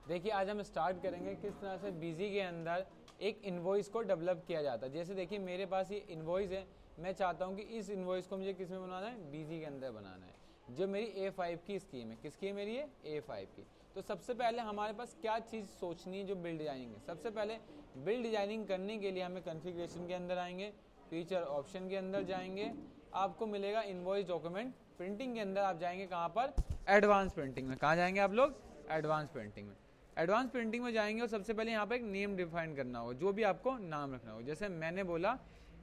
देखिए आज हम स्टार्ट करेंगे किस तरह से बीजी के अंदर एक इनवॉइस को डेवलप किया जाता है। जैसे देखिए मेरे पास ये इनवॉइस है, मैं चाहता हूँ कि इस इनवॉइस को मुझे किस में बनाना है, बीजी के अंदर बनाना है। जो मेरी A5 की स्कीम है, किसकी है मेरी ये A5 की। तो सबसे पहले हमारे पास क्या चीज़ सोचनी है जो बिल डिजाइनिंग है। सबसे पहले बिल डिजाइनिंग करने के लिए हमें कॉन्फ़िगरेशन के अंदर आएंगे, फीचर ऑप्शन के अंदर जाएंगे, आपको मिलेगा इनवॉइस डॉक्यूमेंट प्रिंटिंग के अंदर आप जाएंगे कहाँ पर, एडवांस प्रिंटिंग में। कहाँ जाएंगे आप लोग, एडवांस प्रिंटिंग में। एडवांस प्रिंटिंग में जाएंगे और सबसे पहले यहाँ पे एक नेम डिफाइन करना होगा, जो भी आपको नाम रखना होगा। जैसे मैंने बोला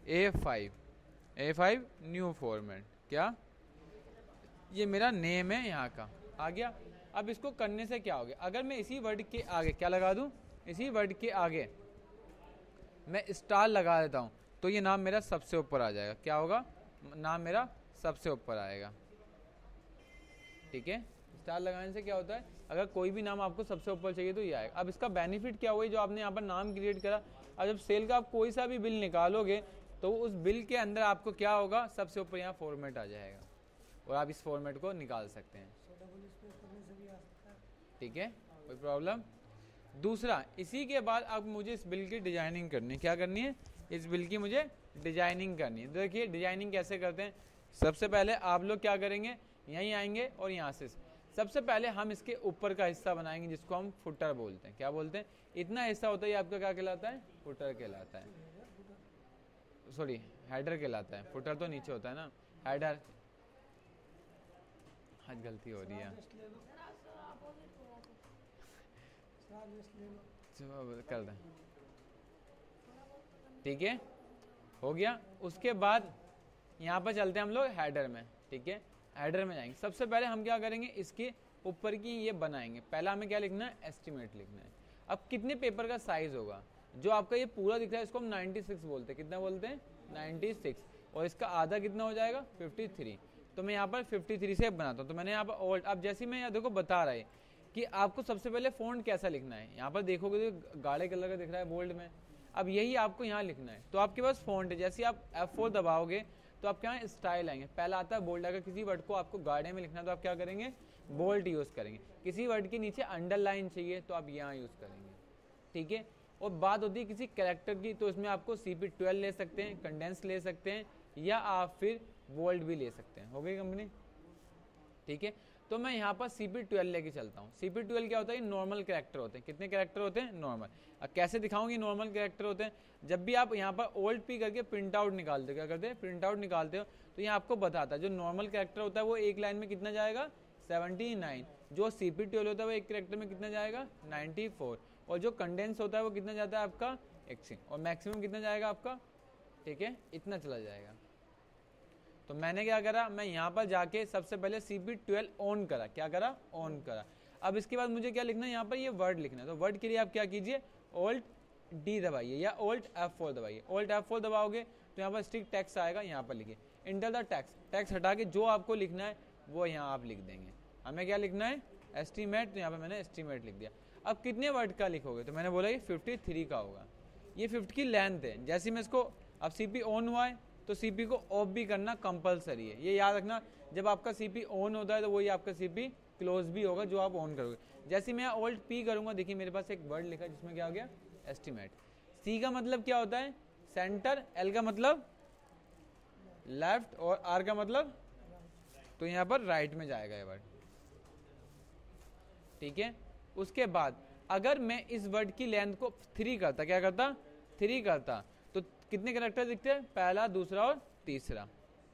A5 न्यू फॉर्मेट, क्या ये मेरा नेम है यहाँ का आ गया। अब इसको करने से क्या हो गया, अगर मैं इसी वर्ड के आगे क्या लगा दूँ, इसी वर्ड के आगे मैं स्टार लगा देता हूँ तो ये नाम मेरा सबसे ऊपर आ जाएगा। क्या होगा, नाम मेरा सबसे ऊपर आएगा। ठीक है, स्टार लगाने से क्या होता है, अगर कोई भी नाम आपको सबसे ऊपर चाहिए तो ये आएगा। अब इसका बेनिफिट क्या हुआ, जो आपने यहाँ पर नाम क्रिएट करा, अब जब सेल का आप कोई सा भी बिल निकालोगे तो उस बिल के अंदर आपको क्या होगा, सबसे ऊपर यहाँ फॉर्मेट आ जाएगा और आप इस फॉर्मेट को निकाल सकते हैं। ठीक है, कोई प्रॉब्लम। दूसरा, इसी के बाद अब मुझे इस बिल की डिजाइनिंग करनी है। क्या करनी है, इस बिल की मुझे डिजाइनिंग करनी है। देखिए डिजाइनिंग कैसे करते हैं, सबसे पहले आप लोग क्या करेंगे, यहीं आएंगे और यहाँ से सबसे पहले हम इसके ऊपर का हिस्सा बनाएंगे जिसको हम फुटर बोलते हैं। क्या बोलते हैं, इतना हिस्सा होता है ये आपका क्या कहलाता है, फुटर कहलाता है, सॉरी हेडर कहलाता है। फुटर तो नीचे होता है ना, हेडर। आज गलती हो रही है, कर दें। ठीक है, हो गया। उसके बाद यहाँ पर चलते हैं हम लोग हेडर में। ठीक है, हेडर में जाएंगे, सबसे पहले हम क्या करेंगे, इसके ऊपर की ये बनाएंगे। पहला हमें क्या लिखना है, एस्टिमेट लिखना है। अब कितने पेपर का साइज होगा, जो आपका ये पूरा दिख रहा है इसको हम 96 बोलते हैं। कितना बोलते हैं, 96। और इसका आधा कितना हो जाएगा, 53। तो मैं यहाँ पर 53 से बनाता हूँ। तो मैंने यहाँ पर ओल्ड, अब जैसे मैं यहाँ देखो बता रहा है कि आपको सबसे पहले फ़ॉन्ट कैसा लिखना है। यहाँ पर देखोगे तो गाढ़े कलर का दिख रहा है बोल्ड में, अब यही आपको यहाँ लिखना है। तो आपके पास फ़ॉन्ट है, जैसे आप F4 दबाओगे तो आपके यहाँ स्टाइल आएंगे। पहला आता है बोल्ड। अगर किसी वर्ड को आपको गाढ़े में लिखना है तो आप क्या करेंगे, बोल्ड यूज़ करेंगे। किसी वर्ड के नीचे अंडरलाइन चाहिए तो आप यहाँ यूज़ करेंगे। ठीक है, और बात होती है किसी कैरेक्टर की, तो इसमें आपको CP12 ले सकते हैं, कंडेंस ले सकते हैं, या आप फिर बोल्ड भी ले सकते हैं। हो गई कंपनी। ठीक है, तो मैं यहाँ पर CP12 लेके चलता हूँ। CP12 क्या होता है, नॉर्मल कैरेक्टर होते हैं। कितने कैरेक्टर होते हैं, नॉर्मल। अब कैसे दिखाऊंगी नॉर्मल कैरेक्टर होते हैं, जब भी आप यहाँ पर Alt P करके प्रिंट आउट निकालते हो, क्या करते हैं, प्रिंट आउट निकालते हो, तो यहाँ आपको बताता है जो नॉर्मल कैरेक्टर होता है वो एक लाइन में कितना जाएगा, 79। जो CP12 होता है वो एक कैरेक्टर में कितना जाएगा, 94। और जो कंडेंस होता है वो कितना जाता है आपका, 100। और मैक्सिमम कितना जाएगा आपका, ठीक है, इतना चला जाएगा। तो मैंने क्या करा, मैं यहाँ पर जाके सबसे पहले CP12 ऑन करा। क्या करा, ऑन करा। अब इसके बाद मुझे क्या लिखना है, यहाँ पर ये वर्ड लिखना है। तो वर्ड के लिए आप क्या कीजिए, Alt D दबाइए या Alt F4 दबाइए। Alt F4 दबाओगे तो यहाँ पर स्ट्रिक्ट टेक्स्ट आएगा, यहाँ पर लिखिए इंटर द टेक्स्ट। टेक्स्ट हटा के जो आपको लिखना है वो यहाँ आप लिख देंगे। हमें क्या लिखना है, एस्टीमेट। तो यहाँ पर मैंने एस्टीमेट लिख दिया। अब कितने वर्ड का लिखोगे, तो मैंने बोला ये 53 का होगा। ये 50 की लेंथ है। जैसे मैं इसको, अब CP ऑन हुआ है तो CP को ऑफ भी करना कंपलसरी है। ये याद रखना, जब आपका CP ऑन होता है तो वही आपका CP क्लोज भी होगा जो आप ऑन करोगे। जैसे मैं Alt P करूंगा, देखिए मेरे पास एक वर्ड लिखा है जिसमें क्या हो गया, एस्टिमेट। C का मतलब क्या होता है, सेंटर। L का मतलब लेफ्ट और R का मतलब, तो यहाँ पर राइट में जाएगा ये वर्ड। ठीक है, उसके बाद अगर मैं इस वर्ड की लेंथ को 3 करता, क्या करता, 3 करता, तो कितने कैरेक्टर दिखते हैं, पहला, दूसरा और तीसरा।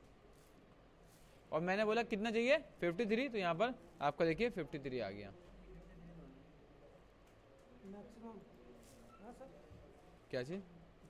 और मैंने बोला कितना चाहिए, 53। तो यहाँ पर आपका देखिए 53 आ गया। क्या चीज,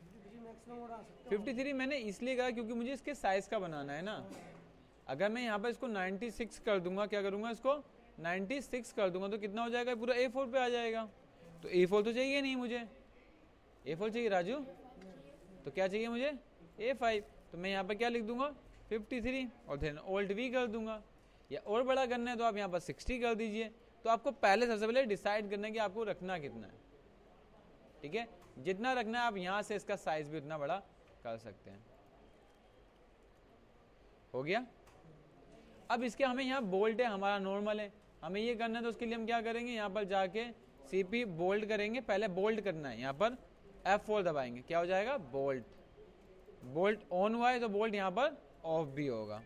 53 मैंने इसलिए कहा क्योंकि मुझे इसके साइज का बनाना है ना। अगर मैं यहाँ पर इसको 96 कर दूंगा, क्या करूंगा, इसको 96 कर दूंगा तो कितना हो जाएगा, पूरा A4 पे आ जाएगा। तो A4 तो चाहिए नहीं मुझे, A4 चाहिए राजू, तो क्या चाहिए मुझे, A5। तो मैं यहाँ पर क्या लिख दूंगा, 53 और फिर Alt V कर दूंगा। या और बड़ा करना है तो आप यहाँ पर 60 कर दीजिए। तो आपको पहले सबसे पहले डिसाइड करना है कि आपको रखना कितना है। ठीक है, जितना रखना है आप यहाँ से इसका साइज भी उतना बड़ा कर सकते हैं। हो गया। अब इसके हमें यहाँ बोल्ट है, हमारा नॉर्मल है, हमें ये करना है तो उसके लिए हम क्या करेंगे, यहाँ पर जाके CP बोल्ड करेंगे, पहले बोल्ड करना है, यहाँ पर F4 दबाएंगे, क्या हो जाएगा बोल्ट। बोल्ट ऑन हुआ है तो बोल्ट यहाँ पर ऑफ भी होगा।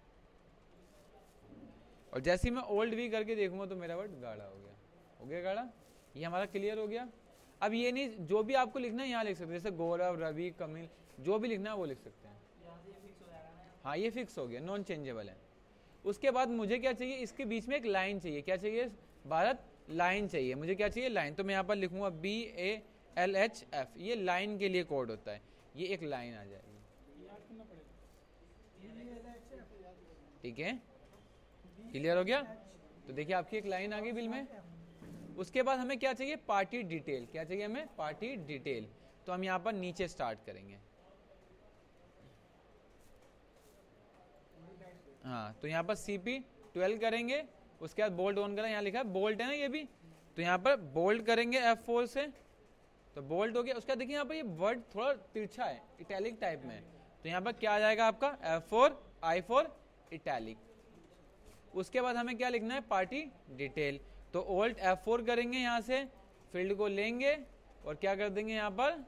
और जैसे ही मैं ओल्ड भी करके देखूंगा तो मेरा वर्ड गाढ़ा हो गया गाढ़ा। ये हमारा क्लियर हो गया। अब ये नहीं, जो भी आपको लिखना है यहाँ लिख सकते हैं, जैसे गौरव, रवि, कमिल, जो भी लिखना है वो लिख सकते हैं। हाँ ये फिक्स हो गया, नॉन चेंजेबल है। उसके बाद मुझे क्या चाहिए, इसके बीच में एक लाइन चाहिए। क्या चाहिए भारत, लाइन चाहिए। मुझे क्या चाहिए, लाइन। तो मैं यहाँ पर लिखूंगा BALHF, ये लाइन के लिए कोड होता है, ये एक लाइन आ जाएगी। ठीक है, क्लियर हो गया। तो देखिए आपकी एक लाइन आ गई बिल में। उसके बाद हमें क्या चाहिए, पार्टी डिटेल। क्या चाहिए हमें, पार्टी डिटेल। तो हम यहाँ पर नीचे स्टार्ट करेंगे। हाँ तो यहाँ पर CP 12 करेंगे। उसके बाद बोल्ट ऑन करें, यहाँ लिखा है बोल्ट है ना ये भी, तो यहाँ पर बोल्ट करेंगे F4 से, तो बोल्ट हो गया। उसका देखिए यहाँ पर ये वर्ड थोड़ा तिरछा है, इटैलिक टाइप में, तो यहाँ पर क्या आ जाएगा आपका F4 I4 इटैलिक। उसके बाद हमें क्या लिखना है, पार्टी डिटेल। तो ओल्ट F4 करेंगे, यहाँ से फील्ड को लेंगे और क्या कर देंगे यहाँ पर,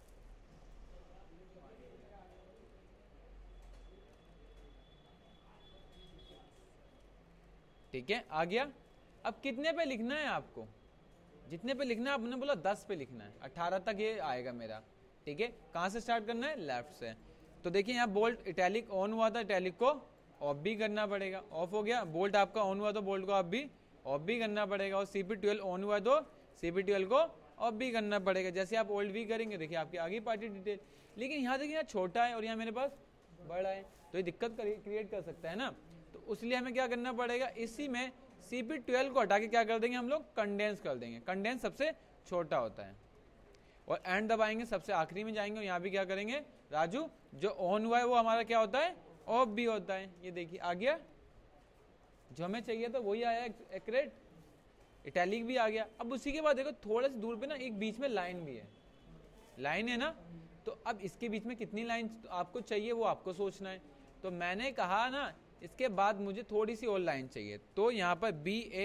ठीक है आ गया। अब कितने पे लिखना है आपको, जितने पे लिखना है, आपने बोला 10 पे लिखना है, 18 तक ये आएगा मेरा। ठीक है, कहां से स्टार्ट करना है, लेफ्ट से। तो देखिए यहाँ बोल्ट इटैलिक ऑन हुआ था, इटैलिक को ऑफ भी करना पड़ेगा, ऑफ हो गया। बोल्ट आपका ऑन हुआ तो बोल्ट को आप भी ऑफ भी करना पड़ेगा। और CP 12 ऑन हुआ तो CP 12 को ऑफ भी करना पड़ेगा। जैसे आप ओल्ड भी करेंगे, देखिए आपकी आगे पार्टी डिटेल। लेकिन यहाँ देखिए यहाँ छोटा है और यहाँ मेरे पास बड़ा है, तो ये दिक्कत क्रिएट कर सकता है ना। तो इसलिए हमें क्या करना पड़ेगा, इसी में CP 12 को हटा के क्या कर देंगे हम लोग, कंडेंस कर देंगे। कंडेंस सबसे छोटा होता है। और एंड दबाएंगे, सबसे आखिरी में जाएंगे और यहाँ भी क्या करेंगे राजू, जो ऑन हुआ है वो हमारा क्या होता है, ऑफ भी होता है। ये देखिए आ गया, जो हमें चाहिए था वही आया, एक्यूरेट, इटैलिक भी आ गया। अब उसी के बाद देखो थोड़ा सी दूर पे ना एक बीच में लाइन भी है, लाइन है ना। तो अब इसके बीच में कितनी लाइन आपको चाहिए वो आपको सोचना है। तो मैंने कहा ना इसके बाद मुझे थोड़ी सी और लाइन चाहिए, तो यहाँ पर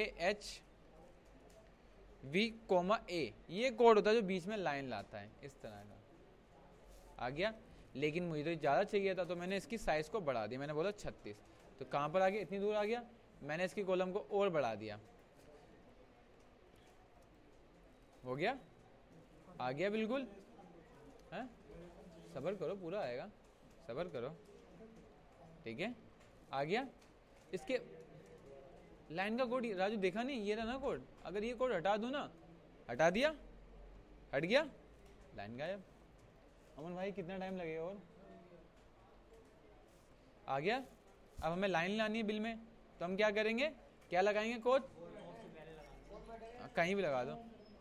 BAHV,A ये कोड होता है जो बीच में लाइन लाता है, इस तरह का आ गया। लेकिन मुझे तो ज़्यादा चाहिए था तो मैंने इसकी साइज को बढ़ा दिया, मैंने बोला 36। तो कहाँ पर आ गया, इतनी दूर आ गया, मैंने इसकी कॉलम को और बढ़ा दिया, हो गया, आ गया बिल्कुल है। सब्र करो, पूरा आएगा, सब्र करो, ठीक है आ गया। इसके लाइन का कोड राजू देखा नहीं, ये रहा ना कोड। अगर ये कोड हटा दूं ना, हटा दिया, हट गया, लाइन गायब। अमन भाई कितना टाइम लगेगा और, आ गया। अब हमें लाइन लानी है बिल में, तो हम क्या करेंगे, क्या लगाएंगे कोड, कहीं भी लगा दो।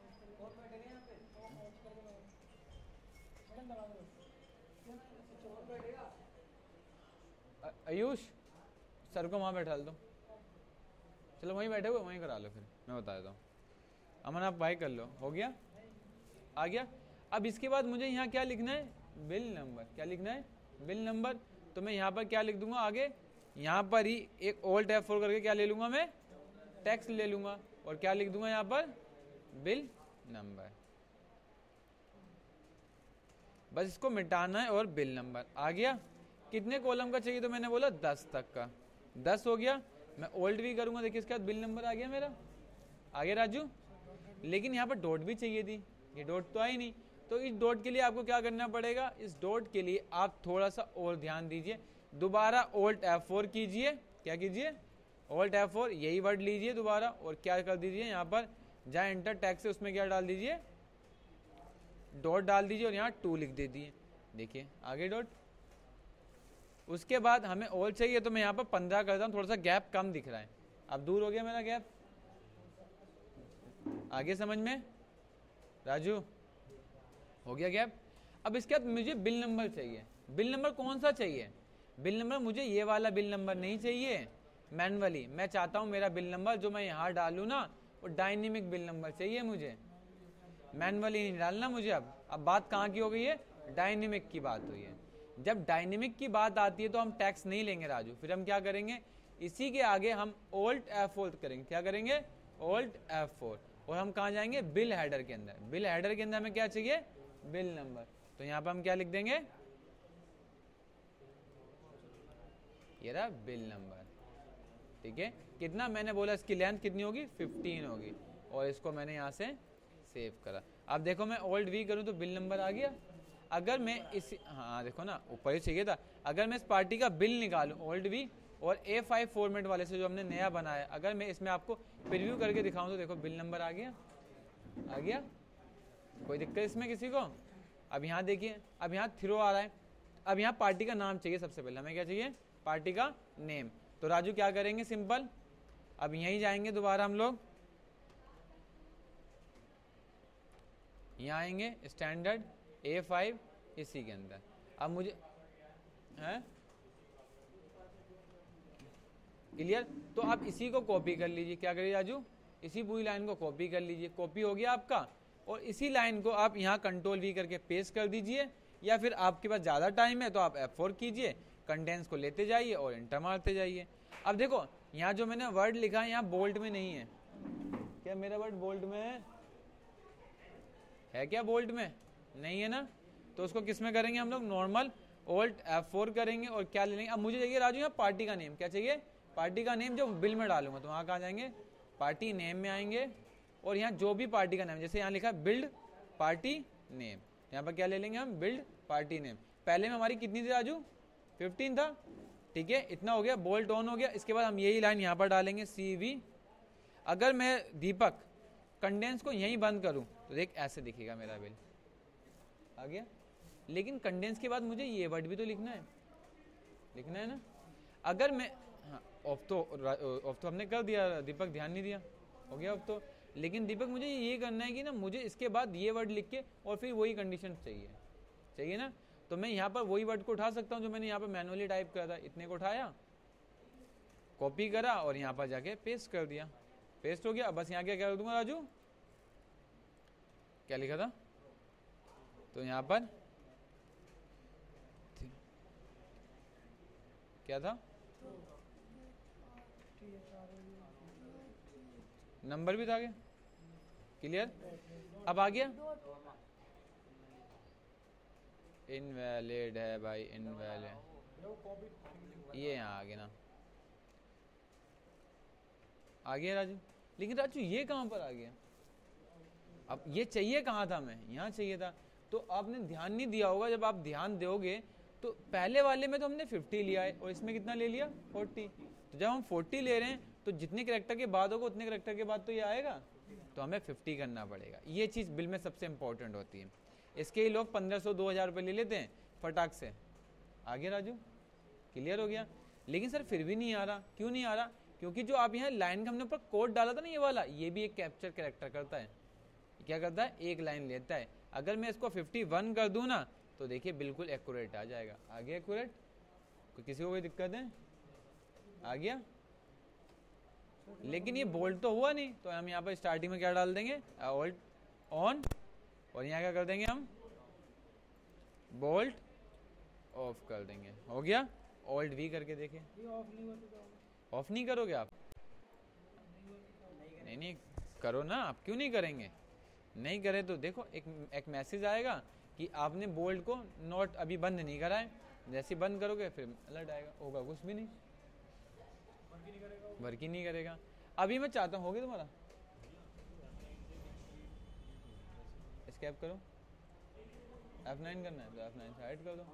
आयुष सर को वहां बैठा दो, चलो वहीं बैठे हुए वहीं करा लो, फिर मैं बता देता हूँ। अमन आप बाई कर लो, हो गया, आ गया। अब इसके बाद मुझे यहाँ क्या लिखना है, बिल नंबर। क्या लिखना है, बिल नंबर। तो मैं यहाँ पर क्या लिख दूंगा आगे, यहाँ पर ही एक ओल्ड F4 करके क्या ले लूंगा मैं, टैक्स ले लूंगा और क्या लिख दूंगा यहाँ पर, बिल नंबर। बस इसको मिटाना है और बिल नंबर आ गया। कितने कॉलम का चाहिए, तो मैंने बोला 10 तक का, 10 हो गया। मैं ओल्ड भी करूंगा, देखिए इसके बाद बिल नंबर आ गया मेरा, आ गया राजू। लेकिन यहाँ पर डॉट भी चाहिए थी, ये डॉट तो आई नहीं। तो इस डॉट के लिए आपको क्या करना पड़ेगा, इस डॉट के लिए आप थोड़ा सा और ध्यान दीजिए, दोबारा ओल्ट F4 कीजिए। क्या कीजिए, ओल्ट F4, यही वर्ड लीजिए दोबारा और क्या कर दीजिए यहाँ पर, जहाँ एंटर टैक्स है उसमें क्या डाल दीजिए, डॉट डाल दीजिए और यहाँ 2 लिख दे दिए। देखिए आगे डॉट। उसके बाद हमें और चाहिए, तो मैं यहाँ पर 15 करता हूँ, थोड़ा सा गैप कम दिख रहा है, अब दूर हो गया मेरा गैप। आगे समझ में राजू, हो गया गैप। अब इसके बाद मुझे बिल नंबर चाहिए। बिल नंबर कौन सा चाहिए, बिल नंबर मुझे ये वाला बिल नंबर नहीं चाहिए मैनुअली, मैं चाहता हूँ मेरा बिल नंबर जो मैं यहाँ डालूँ ना, वो डायनेमिक बिल नंबर चाहिए मुझे, मैनुअली नहीं डालना मुझे। अब बात कहाँ की हो गई है, डायनेमिक की बात हुई है। जब डायनेमिक की बात आती है तो हम टैक्स नहीं लेंगे राजू, फिर हम क्या करेंगे, इसी के आगे हम ओल्ट F4 करेंगे। क्या करेंगे, ओल्ट F4। और हम कहाँ जाएंगे, बिल हेडर के अंदर। बिल हेडर के अंदर हमें क्या चाहिए, बिल नंबर। तो यहाँ पर हम क्या लिख देंगे, ये रहा बिल नंबर। ठीक है, कितना मैंने बोला, इसकी लेंथ कितनी होगी, 15 होगी, और इसको मैंने यहाँ से सेव करा। अब देखो मैं Alt V करूँ तो बिल नंबर आ गया। अगर मैं इस, हाँ देखो ना ऊपर ही चाहिए था। अगर मैं इस पार्टी का बिल निकालूं Alt V और A5 फॉर्मेट वाले से जो हमने नया बनाया, अगर मैं इसमें आपको प्रीव्यू करके दिखाऊं तो देखो बिल नंबर आ गया, आ गया। कोई दिक्कत इसमें किसी को? अब यहाँ देखिए, अब यहाँ थ्रो आ रहा है। अब यहाँ पार्टी का नाम चाहिए, सबसे पहले हमें क्या चाहिए, पार्टी का नेम। तो राजू क्या करेंगे, सिंपल, अब यहीं जाएंगे दोबारा हम लोग, यहाँ आएंगे स्टैंडर्ड A5 इसी के अंदर। अब मुझे है क्लियर, तो आप इसी को कॉपी कर लीजिए। क्या करिए राजू, इसी पूरी लाइन को कॉपी कर लीजिए। कॉपी हो गया आपका, और इसी लाइन को आप यहाँ Ctrl V करके पेस्ट कर दीजिए, या फिर आपके पास ज़्यादा टाइम है तो आप F4 कीजिए, कंटेंट्स को लेते जाइए और एंटर मारते जाइए। अब देखो यहाँ जो मैंने वर्ड लिखा है यहाँ बोल्ड में नहीं है। क्या मेरा वर्ड बोल्ड में है क्या, बोल्ड में नहीं है ना? तो उसको किस में करेंगे हम लोग, नॉर्मल Alt F4 करेंगे, और क्या ले लेंगे। अब मुझे चाहिए राजू यहाँ पार्टी का नेम, क्या चाहिए, पार्टी का नेम जो बिल में डालूंगा। तो वहाँ कहाँ जाएंगे, पार्टी नेम में आएंगे, और यहाँ जो भी पार्टी का नेम, जैसे यहाँ लिखा बिल्ड पार्टी नेम, यहाँ पर क्या ले लेंगे हम, बिल्ड पार्टी नेम। पहले में हमारी कितनी थी राजू, 15 था। ठीक है, इतना हो गया, बोल्ट ऑन हो गया। इसके बाद हम यही लाइन यहाँ पर डालेंगे CV। अगर मैं दीपक कंडेंस को यहीं बंद करूँ तो देख ऐसे दिखेगा मेरा बिल, आ गया। लेकिन कंडेंस के बाद मुझे ये वर्ड भी तो लिखना है ना। अगर मैं, हाँ ऑफ तो हमने कर दिया, दीपक ध्यान नहीं दिया, हो गया ऑफ तो। लेकिन दीपक मुझे ये करना है कि ना, मुझे इसके बाद ये वर्ड लिख के और फिर वही कंडीशन चाहिए ना। तो मैं यहाँ पर वही वर्ड को उठा सकता हूँ जो मैंने यहाँ पर मैनुअली टाइप करा था। इतने को उठाया, कॉपी करा और यहाँ पर जाके पेस्ट कर दिया, पेस्ट हो गया। बस यहाँ क्या कर दूंगा राजू, क्या लिखा था, तो यहाँ पर क्या था, नंबर भी था क्या, क्लियर। अब आ गया, इनवैलिड है भाई, इनवैलिड, ये यहाँ आ गया ना, आ गया राजू। लेकिन राजू ये कहाँ पर आ गया, अब ये चाहिए कहाँ था, मैं यहाँ चाहिए था। तो आपने ध्यान नहीं दिया होगा, जब आप ध्यान दोगे तो पहले वाले में तो हमने 50 लिया है और इसमें कितना ले लिया, 40। तो जब हम 40 ले रहे हैं तो जितने कैरेक्टर के बाद होगा उतने कैरेक्टर के बाद तो ये आएगा, तो हमें 50 करना पड़ेगा। ये चीज़ बिल में सबसे इंपॉर्टेंट होती है। इसके ही लोग 1500-2000 रुपये ले लेते हैं फटाक से। आगे राजू, क्लियर हो गया। लेकिन सर फिर भी नहीं आ रहा, क्यों नहीं आ रहा, क्योंकि जो आप यहाँ लाइन का हमने ऊपर कोड डाला था ना, ये वाला, ये भी एक कैप्चर कैरेक्टर करता है। क्या करता है, एक लाइन लेता है। अगर मैं इसको 51 कर दूं ना तो देखिए बिल्कुल एक्यूरेट आ जाएगा। आ गया एक्यूरेट, किसी को कोई दिक्कत है, आ गया। लेकिन ये बोल्ट तो हुआ नहीं, तो हम यहाँ पर स्टार्टिंग में क्या डाल देंगे, ऑल्ट ऑन, और यहाँ क्या कर देंगे हम, बोल्ट ऑफ कर देंगे। हो गया, ऑल्ट V करके देखें। ऑफ नहीं करोगे आप, नहीं करो ना, आप क्यों नहीं करेंगे, नहीं करे तो देखो एक मैसेज आएगा कि आपने बोल्ट को नोट अभी बंद नहीं करा है। जैसे बंद करोगे फिर अलर्ट आएगा, होगा कुछ भी नहीं, वर्क ही नहीं करेगा। अभी मैं चाहता हूँ, हो गया तुम्हारा, एस्केप करो, F9 करना है तो F9 से हाइड कर दो,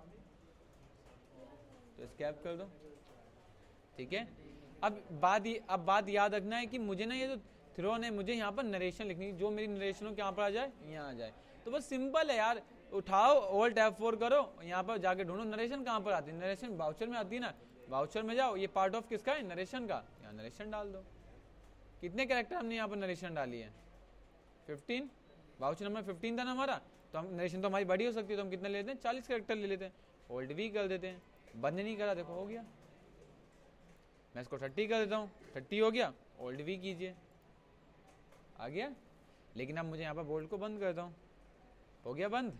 तो एस्केप कर दो। ठीक है, अब बात याद रखना है कि मुझे ना ये जो थ्रोन है, मुझे यहाँ पर नरेशन लिखनी है, जो मेरी नरेशन हो कहाँ पर आ जाए, यहाँ आ जाए। तो बस सिंपल है यार, उठाओ Alt F4 करो, यहाँ पर जाके ढूंढो नरेशन कहाँ पर आती है, नरेशन वाउचर में आती है ना, वाउचर में जाओ, ये पार्ट ऑफ किसका है, नरेशन का, यहाँ नरेशन डाल दो। कितने कैरेक्टर हमने यहाँ पर नरेशन डाली है, 15, वाउचर नंबर 15 था ना हमारा, तो हम नरेशन तो हमारी बड़ी हो सकती है, तो हम कितने लेते हैं, 40 कैरेक्टर ले लेते हैं, Alt V कर देते हैं, बंद नहीं करा, देखो हो गया। मैं इसको 30 कर देता हूँ, 30 हो गया, Alt V कीजिए, आ गया। लेकिन अब मुझे यहाँ पर बोल्ट को बंद करता हूँ, हो गया बंद,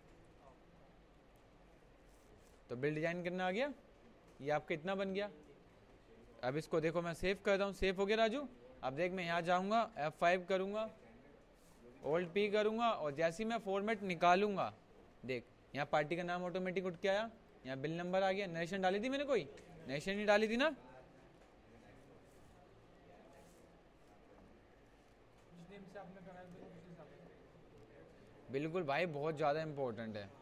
तो बिल डिजाइन करना आ गया, ये आपका इतना बन गया। अब इसको देखो मैं सेव करता हूँ, सेव हो गया राजू। अब देख मैं यहाँ जाऊँगा, F5 करूँगा, Alt P करूंगा और जैसे ही मैं फॉर्मेट निकालूंगा, देख यहाँ पार्टी का नाम ऑटोमेटिक उठ के आया, यहाँ बिल नंबर आ गया। नरेशन डाली थी मैंने, कोई नरेशन नहीं डाली थी ना? बिल्कुल भाई, बहुत ज़्यादा इम्पोर्टेंट है।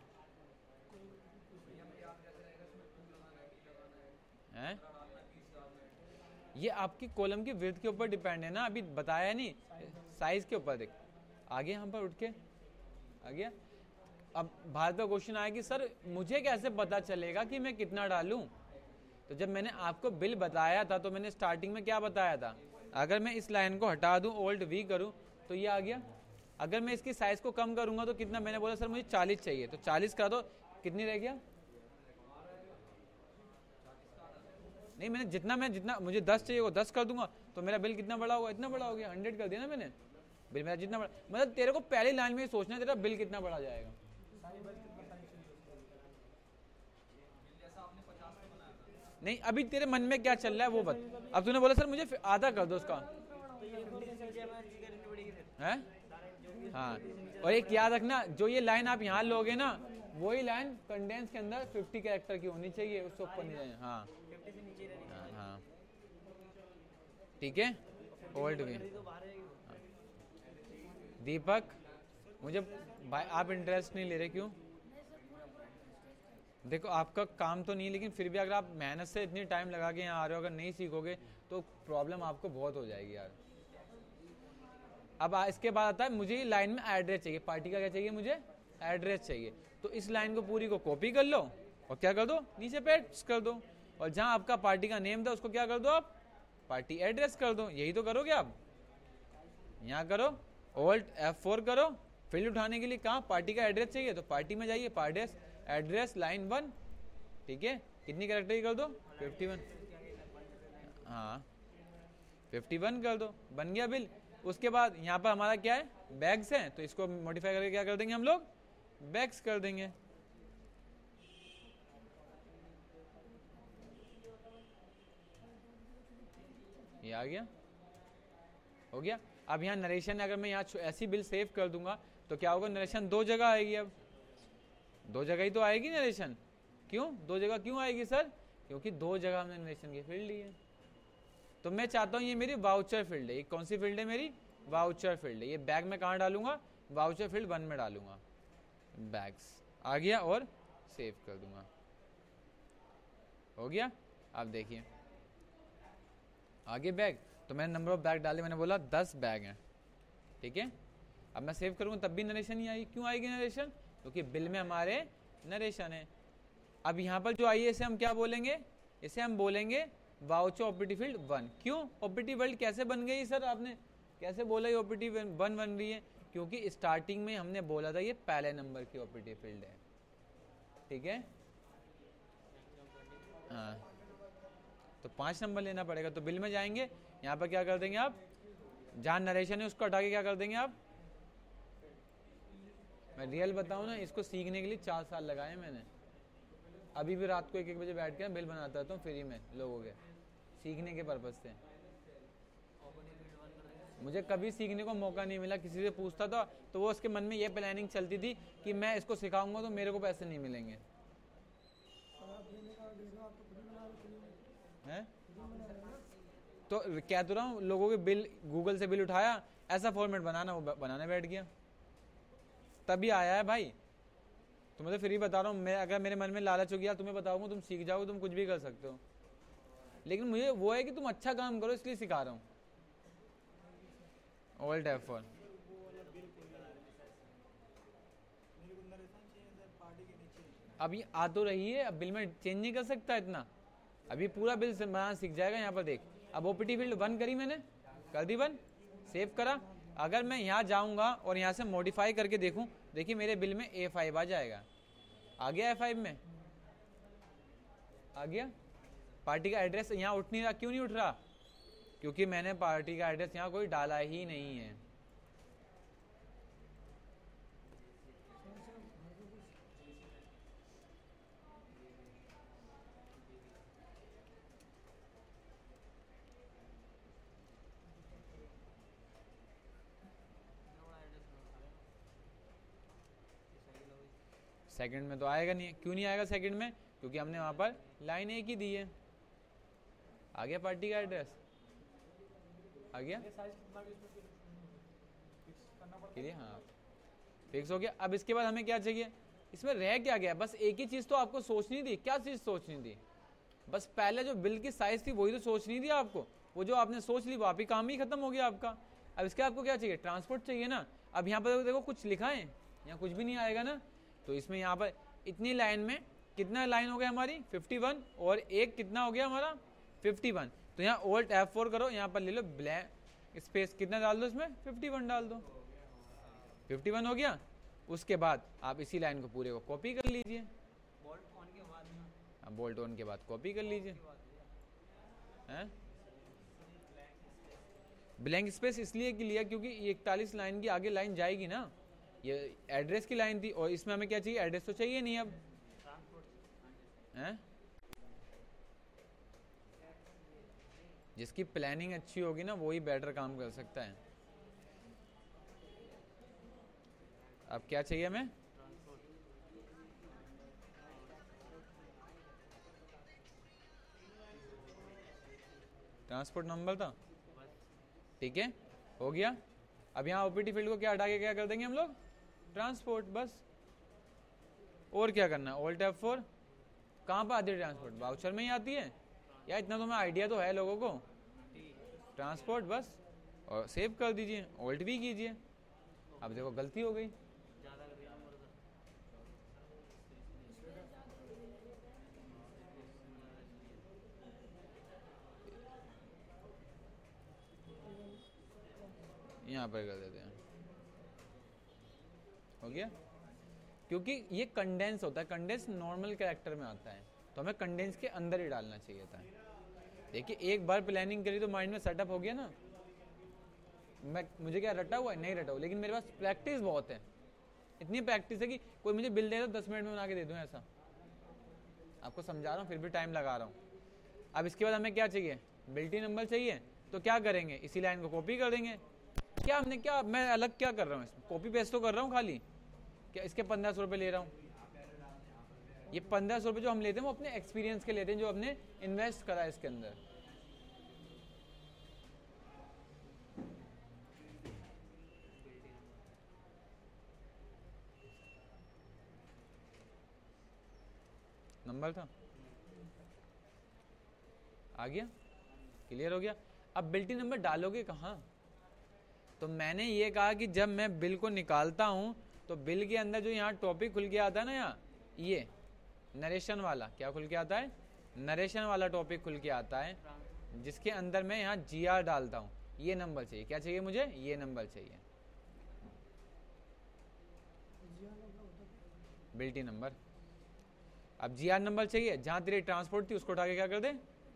हैं? ये आपकी कॉलम की विड्थ के ऊपर डिपेंड है ना, अभी बताया नहीं, साइज के ऊपर। देख आ गया यहाँ पर उठ के, आ गया। अब भारत का क्वेश्चन आया कि सर मुझे कैसे पता चलेगा कि मैं कितना डालूं? तो जब मैंने आपको बिल बताया था तो मैंने स्टार्टिंग में क्या बताया था, अगर मैं इस लाइन को हटा दूं, Alt V करूं तो ये आ गया। अगर मैं इसकी साइज को कम करूंगा तो कितना, मैंने बोला सर मुझे 40 चाहिए, तो 40 कर दो, कितनी रह गया? नहीं, मैंने जितना मुझे 10 चाहिए वो 10 कर दूंगा, तो मेरा बिल कितना बड़ा होगा? इतना बड़ा हो गया, 100 कर दिया ना मैंने। बिल मेरा जितना बड़ा, मतलब तेरे को पहली लाइन में ही सोचना है तेरा बिल कितना बड़ा जाएगा। नहीं, अभी तेरे मन में क्या चल रहा है वो बता। अब तूने बोला सर मुझे आधा कर दो उसका, है? हाँ, और एक याद रखना, जो ये लाइन आप यहाँ लोगे ना, वही लाइन कंडेंस के अंदर 50 कैरेक्टर की होनी चाहिए, उससे ऊपर नहीं जाए। हाँ हाँ, ठीक है। Alt V। दीपक, मुझे भाई आप इंटरेस्ट नहीं ले रहे, क्यों? देखो आपका काम तो नहीं, लेकिन फिर भी अगर आप मेहनत से इतनी टाइम लगा के यहाँ आ रहे हो, अगर नहीं सीखोगे तो प्रॉब्लम आपको बहुत हो जाएगी यार। अब इसके बाद आता है मुझे लाइन में एड्रेस चाहिए, पार्टी का क्या चाहिए मुझे? एड्रेस चाहिए। तो इस लाइन को पूरी को कॉपी कर लो और क्या कर दो, नीचे पेस्ट कर दो, और जहां आपका पार्टी का नेम था उसको क्या कर दो आप, पार्टी एड्रेस कर दो। यही तो करोगे आप, यहाँ करो Alt F4 करो। फील्ड उठाने के लिए कहा पार्टी का एड्रेस चाहिए, तो पार्टी में जाइए, पार्टी एड्रेस लाइन 1, ठीक है। कितनी कैरेक्टर की कर दो? 51। हाँ 51 कर दो, बन गया बिल। उसके बाद यहाँ पर हमारा क्या है, बैग्स है, तो इसको मॉडिफाई करके क्या कर देंगे हम लोग, बैग्स कर देंगे। ये आ गया, हो गया। अब यहाँ नरेशन, अगर मैं यहाँ ऐसी बिल सेव कर दूंगा तो क्या होगा, नरेशन 2 जगह आएगी। अब 2 जगह ही तो आएगी नरेशन। क्यों 2 जगह क्यों आएगी सर? क्योंकि 2 जगह हमने नरेशन की फील्ड ली है। तो मैं चाहता हूँ ये मेरी वाउचर फील्ड है। ये कौन सी फील्ड है मेरी? वाउचर फील्ड है। ये बैग में कहाँ डालूंगा? वाउचर फील्ड 1 में डालूंगा। बैग्स आ गया और सेव कर दूंगा, हो गया। आप देखिए आगे बैग, तो मैंने नंबर ऑफ बैग डाले, मैंने बोला 10 बैग हैं, ठीक है। अब मैं सेव करूँगा तब भी नरेशन ही आई। क्यों आएगी नरेशन? क्योंकि बिल में हमारे नरेशन है। अब यहाँ पर जो आई है इसे हम क्या बोलेंगे? इसे हम बोलेंगे वाउचर ओपीटी फील्ड 1। क्यों ओपीटी फील्ड कैसे बन गई सर? आपने कैसे बोला ये ओपीटी 1 बन रही है? क्योंकि स्टार्टिंग में हमने बोला था ये पहले नंबर की ओपीटी फील्ड है, ठीक है। हाँ, तो 5 नंबर लेना पड़ेगा। तो बिल में जाएंगे, यहाँ पर क्या कर देंगे आप, जहाँ नरेशन है उसको हटा के क्या कर देंगे आप। मैं रियल बताऊँ ना, इसको सीखने के लिए 4 साल लगाए मैंने। अभी भी रात को 1-1 बजे बैठ के बिल बनाता रहता हूँ फ्री में लोगों के, सीखने के पर्पज से। मुझे कभी सीखने को मौका नहीं मिला, किसी से पूछता था तो वो उसके मन में ये प्लानिंग चलती थी कि मैं इसको सिखाऊंगा तो मेरे को पैसे नहीं मिलेंगे। हैं? तो क्या तो रहा हूँ, लोगों के बिल गूगल से बिल उठाया, ऐसा फॉर्मेट बनाना, वो बनाने बैठ गया, तभी आया है भाई। तुम्हें तो फ्री बता रहा हूँ मैं। अगर मेरे मन में लालच हो गया तुम्हें बताऊंगा, तुम सीख जाओगे, तुम कुछ भी कर सकते हो। लेकिन मुझे वो है कि तुम अच्छा काम करो, इसलिए सिखा रहा हूँ। Alt F4। अभी आ तो रही है, अब बिल में चेंज नहीं कर सकता इतना, अभी पूरा बिल बनाना सीख जाएगा। यहाँ पर देख, अब ओपीटी फील्ड 1 करी मैंने, कर दी 1, सेव करा। अगर मैं यहाँ जाऊँगा और यहाँ से मॉडिफाई करके देखूँ, देखिए मेरे बिल में A5 आ जाएगा। आ गया A5 में, आ गया। पार्टी का एड्रेस यहाँ उठ नहीं रहा, क्यों नहीं उठ रहा? क्योंकि मैंने पार्टी का एड्रेस यहाँ कोई डाला ही नहीं है। सेकंड में तो आएगा नहीं। क्यों नहीं आएगा सेकंड में? क्योंकि हमने वहां पर लाइन एक ही दी है। आ गया पार्टी का एड्रेस? आ गया क्लियर? हाँ फिक्स हो गया। अब इसके बाद हमें क्या चाहिए? इसमें रह क्या गया? बस एक ही चीज तो आपको सोचनी थी। क्या चीज सोचनी थी? बस पहले जो बिल की साइज थी वही तो सोचनी थी आपको। वो जो आपने सोच ली वो आप ही काम ही खत्म हो गया आपका। अब इसके आपको क्या चाहिए? ट्रांसपोर्ट चाहिए ना। अब यहाँ पर देखो कुछ लिखा है, यहाँ कुछ भी नहीं आएगा ना। तो इसमें यहाँ पर इतनी लाइन में कितना लाइन हो गया हमारी? 51 और एक कितना हो गया हमारा? 51। तो यहाँ Alt F4 करो, यहाँ पर ले लो ब्लैंक स्पेस, कितना डाल दो इसमें? 51 डाल दो। 51 हो गया। उसके बाद आप इसी लाइन को पूरे को कॉपी कर लीजिए। बोल्ट ऑन के बाद कॉपी कर लीजिए। हैं? ब्लैंक स्पेस इसलिए कि लिया क्योंकि 41 लाइन की आगे लाइन जाएगी ना। ये एड्रेस की लाइन थी और इसमें हमें क्या चाहिए? एड्रेस तो चाहिए नहीं अब। हैं? जिसकी प्लानिंग अच्छी होगी ना वही बेटर काम कर सकता है। अब क्या चाहिए हमें? ट्रांसपोर्ट नंबर था, ठीक है, हो गया। अब यहाँ ओपीटी फील्ड को क्या हटा के क्या कर देंगे हम लोग? ट्रांसपोर्ट, बस। और क्या करना है? Alt F4। कहाँ पर आती है ट्रांसपोर्ट? वाउचर में ही आती है या? इतना तो मैं आइडिया तो है लोगों को। ट्रांसपोर्ट बस, और सेव कर दीजिए, ऑल्ट भी कीजिए। अब देखो गलती हो गई। यहाँ पर कर देते हैं, हो गया। क्योंकि ये कंडेंस होता है, कंडेंस नॉर्मल कैरेक्टर में आता है तो हमें कंडेंस के अंदर ही डालना चाहिए था। देखिए एक बार प्लानिंग करी तो माइंड में सेटअप हो गया ना। मुझे क्या रटा हुआ है? नहीं रटा हुआ, लेकिन मेरे पास प्रैक्टिस बहुत है। इतनी प्रैक्टिस है कि कोई मुझे बिल दे दो 10 मिनट में बना के दे दूं ऐसा। आपको समझा रहा हूँ फिर भी टाइम लगा रहा हूँ। अब इसके बाद हमें क्या चाहिए? बिल्टी नंबर चाहिए। तो क्या करेंगे? इसी लाइन को कॉपी कर देंगे। क्या हमने क्या, मैं अलग क्या कर रहा हूँ इसमें? कॉपी पेस्ट तो कर रहा हूँ खाली। क्या इसके 1500 रुपये ले रहा हूँ? ये 1500 रुपये जो हम लेते हैं वो अपने एक्सपीरियंस के लेते हैं, जो हमने इन्वेस्ट करा है इसके अंदर। नंबर था, आ गया, क्लियर हो गया। अब बिल्टी नंबर डालोगे कहाँ? तो मैंने ये कहा कि जब मैं बिल को निकालता हूं तो बिल के अंदर जो यहाँ टॉपिक खुल के आता है ना, यहाँ ये नरेशन वाला क्या खुल के आता है? नरेशन वाला टॉपिक खुल के आता है, जिसके अंदर मैं यहाँ GR डालता हूँ। ये नंबर चाहिए। क्या चाहिए मुझे? ये नंबर चाहिए, बिल्टी नंबर। अब GR नंबर चाहिए। जहां तेरी ट्रांसपोर्ट थी उसको उठा के क्या कर दे?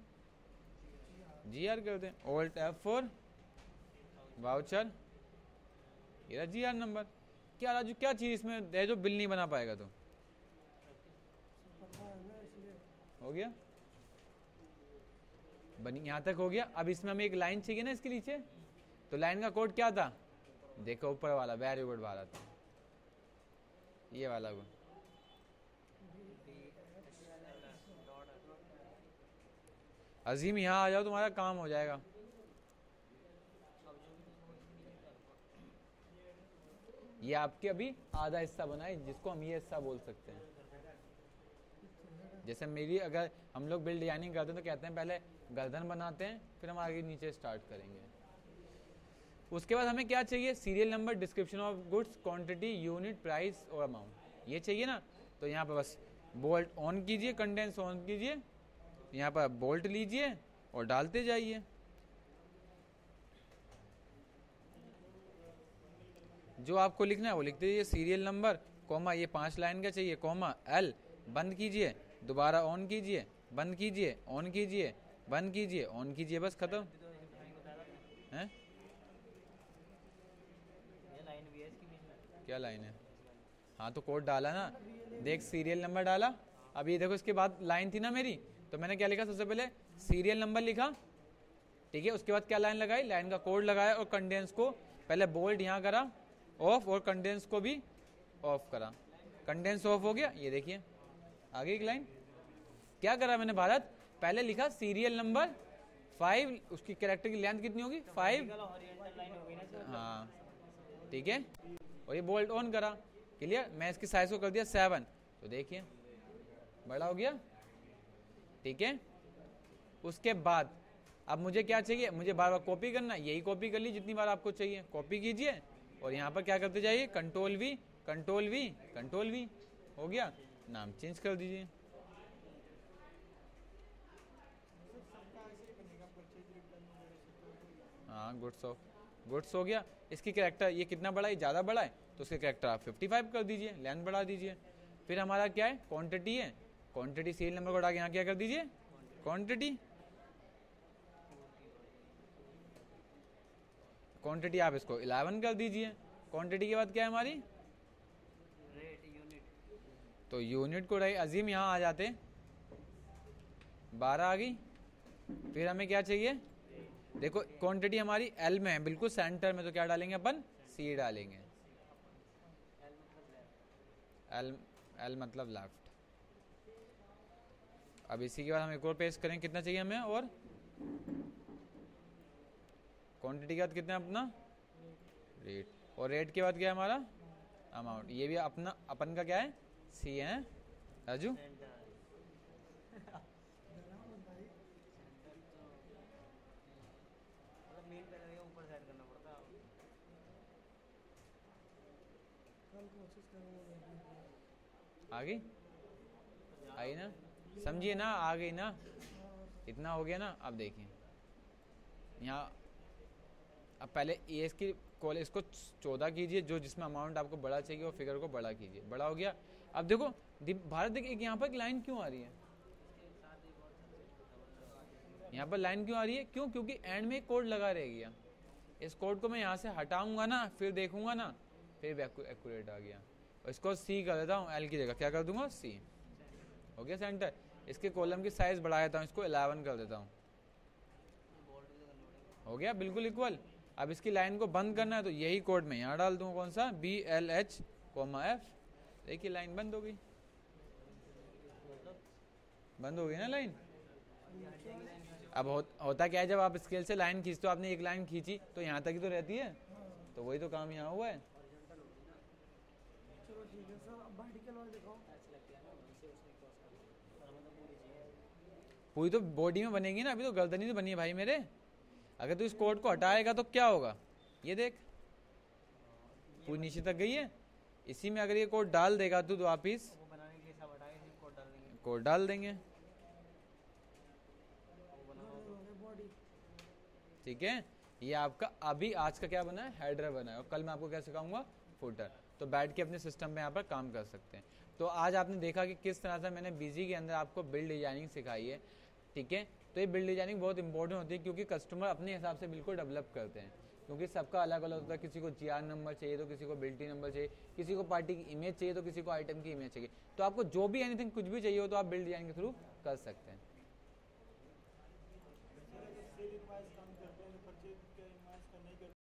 GR कर दे। Alt F4 वाउचर, ये GR नंबर। क्या राजू, क्या चीज इसमें है जो बिल नहीं बना पाएगा? तो हो गया, बनी, यहां तक हो गया। अब इसमें हमें एक लाइन चाहिए ना इसके नीचे। तो लाइन का कोड क्या था? देखो ऊपर वाला, वेरी गुड भारत, ये वाला कोड। अजीम यहाँ आ जाओ, तुम्हारा काम हो जाएगा। ये आपके अभी आधा हिस्सा बना है, जिसको हम ये हिस्सा बोल सकते हैं। जैसे मेरी, अगर हम लोग बिल डिजाइनिंग करते हैं तो कहते हैं पहले गर्दन बनाते हैं, फिर हम आगे नीचे स्टार्ट करेंगे। उसके बाद हमें क्या चाहिए? Serial number, description of goods, quantity, unit, price और अमाउंट, ये चाहिए ना। तो यहाँ पर बस बोल्ट ऑन कीजिए, कंडेंस ऑन कीजिए, यहाँ पर बोल्ट लीजिए और डालते जाइए। जो आपको लिखना है वो लिखते जाइए। सीरियल नंबर, कॉमा, ये 5 लाइन का चाहिए, कॉमा L, बंद कीजिए, दोबारा ऑन कीजिए, बंद कीजिए, ऑन कीजिए, बंद कीजिए, ऑन कीजिए, बस खत्म है। क्या लाइन है? हाँ तो कोड डाला ना, देख सीरियल नंबर डाला। अब ये देखो इसके बाद लाइन थी ना मेरी, तो मैंने क्या लिखा? सबसे पहले सीरियल नंबर लिखा, ठीक है। उसके बाद क्या लाइन लगाई? लाइन का कोड लगाया और कंडेंस को पहले बोल्ड यहाँ करा ऑफ और कंडेंस को भी ऑफ करा। कंटेंट्स ऑफ हो गया, ये देखिए आगे एक लाइन। क्या करा मैंने भारत, पहले लिखा सीरियल नंबर 5, उसकी कैरेक्टर की लेंथ कितनी होगी 5, हाँ ठीक है, और ये बोल्ट ऑन करा, क्लियर। मैं इसकी साइज को कर दिया 7, तो देखिए बड़ा हो गया, ठीक है। उसके बाद अब मुझे क्या चाहिए, मुझे बार बार कॉपी करना, यही कॉपी कर ली जितनी बार आपको चाहिए, कॉपी कीजिए और यहाँ पर क्या करते जाइए, control V control V control V, हो गया, नाम चेंज कर दीजिए। हाँ गुड्स हो गया। इसकी कैरेक्टर ये कितना बड़ा है, ज़्यादा बड़ा है, तो उसके कैरेक्टर आप 55 कर दीजिए, लेंथ बढ़ा दीजिए। फिर हमारा क्या है, क्वांटिटी है, क्वांटिटी सीरियल नंबर को उठा के यहाँ क्या कर दीजिए, क्वांटिटी आप इसको 11 कर दीजिए। क्वांटिटी के बाद क्या है हमारी रेट यूनिट, तो यूनिट को रहे अजीम, यहाँ आ जाते 12 आ गई। फिर हमें क्या चाहिए, देखो क्वांटिटी हमारी एल में है, बिल्कुल सेंटर में, तो क्या डालेंगे अपन, सी डालेंगे, एल मतलब लेफ्ट। अब इसी के बाद हम एक और पेस्ट करें, कितना चाहिए हमें, और क्वांटिटी के बाद कितना अपना रेट, और रेट के बाद क्या है हमारा अमाउंट, ये भी अपना अपन का क्या है सी है राजू। मेन पहले ऊपर सेट करना पड़ता है। आ गई, आई ना, समझिए ना, आ गई ना, इतना हो गया ना। अब देखिए यहाँ, अब पहले ए की कॉल इसको 14 कीजिए, जो जिसमें अमाउंट आपको बड़ा चाहिए वो फिगर को बड़ा कीजिए, बड़ा हो गया। अब देखो भारत, देखिए यहाँ पर एक लाइन क्यों आ रही है, यहाँ पर लाइन क्यों आ रही है, क्यों, क्योंकि एंड में एक कोड लगा रह गया। इस कोड को मैं यहाँ से हटाऊंगा ना, फिर देखूंगा ना, फिर एक्यूरेट आ गया, और इसको सी कर देता हूँ, एल की जगह क्या कर दूंगा सी, हो गया सेंटर। इसके कॉलम की साइज बढ़ा देता हूँ, इसको 11 कर देता हूँ, हो गया बिल्कुल इक्वल। अब इसकी लाइन को बंद करना है, तो यही कोड मैं यहाँ डाल दूंगा, कौन सा BLH, F, देखिए लाइन बंद हो गई, बंद हो गई ना लाइन। अब होता क्या है, जब आप स्केल से लाइन खींचते हो, आपने एक लाइन खींची तो यहाँ तक ही तो रहती है, तो वही तो काम यहाँ हुआ है। चलो ठीक है सर, अब वर्टिकल वाला दिखाओ। पूरी तो बॉडी में बनेगी ना, अभी तो गर्दनी तो बनी है भाई मेरे। अगर तू इस कोड को हटाएगा तो क्या होगा, ये देख पूरी नीचे तक गई है। इसी में अगर ये कोड डाल देगा तू, तो वापिस बनाने के लिए सब हटा के कोड डाल देंगे, कोड डाल देंगे, ठीक है। ये आपका अभी आज का क्या बना है, हेडर बना है, और कल मैं आपको क्या सिखाऊंगा, फुटर। तो बैठ के अपने सिस्टम में यहाँ पर काम कर सकते हैं। तो आज आपने देखा कि किस तरह से मैंने बीजी के अंदर आपको बिल्ड डिजाइनिंग सिखाई है, ठीक है। तो ये बिल्ड डिजाइनिंग बहुत इंपॉर्टेंट होती है, क्योंकि कस्टमर अपने हिसाब से बिल्कुल डेवलप करते हैं, क्योंकि सबका अलग अलग होता है। किसी को GR नंबर चाहिए, तो किसी को बिल्टी नंबर चाहिए, किसी को पार्टी की इमेज चाहिए, तो किसी को आइटम की इमेज चाहिए। तो आपको जो भी एनीथिंग कुछ भी चाहिए हो, तो आप बिल्ड डिजाइनिंग के थ्रू कर सकते हैं।